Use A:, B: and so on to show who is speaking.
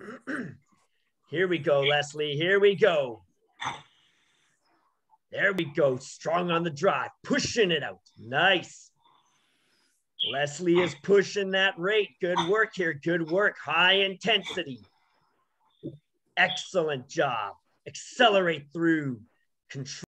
A: Here we go, Leslie. Here we go. There we go. Strong on the drive. Pushing it out. Nice. Leslie is pushing that rate. Good work here. Good work. High intensity. Excellent job. Accelerate through. Control.